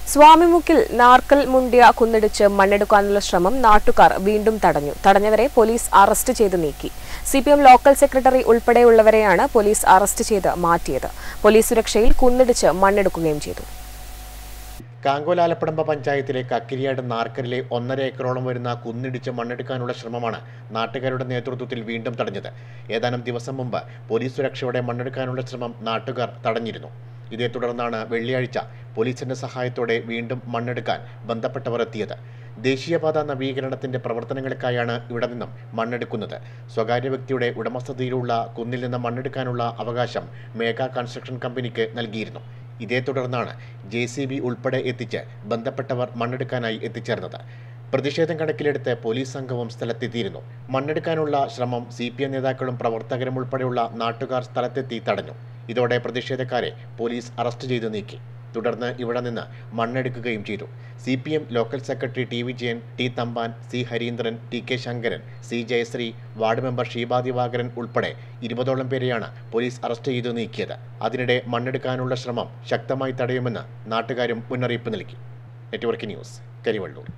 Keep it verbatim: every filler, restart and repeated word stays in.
സ്വാമിമുക്കിൽ നാർക്കൽ മുണ്ടിയ കുന്നിടിച്ച് മണ്ണെടുക്കാനുള്ള ശ്രമം നാട്ടുകാർ വീണ്ടും തടഞ്ഞു. തടഞ്ഞവരെ പോലീസ് അറസ്റ്റ് ചെയ്ത് നീക്കി. C P M local secretary ഉൾപ്പെടെയുള്ളവരെയാണ് പോലീസ് അറസ്റ്റ് ചെയ്ത് മാറ്റിയത്. പോലീസ് സുരക്ഷയിൽ കുന്നിടിച്ച് മണ്ണെടുക്കുകയും ചെയ്തു. കാങ്കോലാലപ്പടമ്പ പഞ്ചായത്തിലെ കക്കിരിയാട് നാർക്കലിലെ ഒന്നര ഏക്കറോളം വരുന്ന കുന്നിടിച്ച് മണ്ണെടുക്കാനുള്ള ശ്രമമാണ് നാട്ടുകാരുടെ നേതൃത്വത്തിൽ വീണ്ടും തടഞ്ഞത്. ഏതാനും ദിവസം മുമ്പ് പോലീസ് സുരക്ഷയോടെ മണ്ണെടുക്കാനുള്ള ശ്രമം നാട്ടുകാർ തടഞ്ഞിരുന്നു. ഇതേ തുടർന്നാണ് വെള്ളിയാഴ്ച പോലീസിന്റെ സഹായത്തോടെ വീണ്ടും മണ്ണെടുക്കാൻ ബന്ധപ്പെട്ടവർ എത്തിയത്. ദേശീയപാത നവീകരണത്തിന്റെ പ്രവർത്തനങ്ങൾക്കായാണ് ഇവിടെ നിന്നും മണ്ണെടുക്കുന്നത്. സ്വകാര്യ വ്യക്തിയുടെ ഉടമസ്ഥതയിലുള്ള കുന്നിൽ നിന്ന് മണ്ണെടുക്കാനുള്ള അവകാശം മേഘ കൺസ്ട്രക്ഷൻ കമ്പനിക്ക് നൽകിയിരുന്നു. ഇതേ തുടർന്നാണ് ജെ സി ബി ഉൾപ്പെടെ എത്തിച്ച് ബന്ധപ്പെട്ടവർ മണ്ണെടുക്കാനായി എത്തിച്ചേർന്നത്. പ്രതിഷേധം കണക്കിലെടുത്ത് പോലീസ് സംഘവും സ്ഥലത്തെത്തിയിരുന്നു. മണ്ണെടുക്കാനുള്ള ശ്രമം സി പി എം നേതാക്കളും പ്രവർത്തകരും ഉൾപ്പെടെയുള്ള നാട്ടുകാർ സ്ഥലത്തെത്തി തടഞ്ഞു. ഇതോടെ പ്രതിഷേധക്കാരെ പോലീസ് അറസ്റ്റ് ചെയ്ത് നീക്കി. തുടർന്ന് ഇവിടെ നിന്ന് മണ്ണെടുക്കുകയും ചെയ്തു. C P M local secretary T Vijayan, T Thampan, C Hareendran, T K Sankaran, C Jayasree, ward member Sheeba Divakaran ഉൾപ്പെടെ ഇരുപതോളം പേരെയാണ് പോലീസ് അറസ്റ്റ് ചെയ്ത് നീക്കിയത്. അതിനിടെ മണ്ണെടുക്കാനുള്ള ശ്രമം ശക്തമായി തടയുമെന്ന് നാട്ടുകാരും മുന്നറിയിപ്പ് നൽകി. Network news, Karivellur.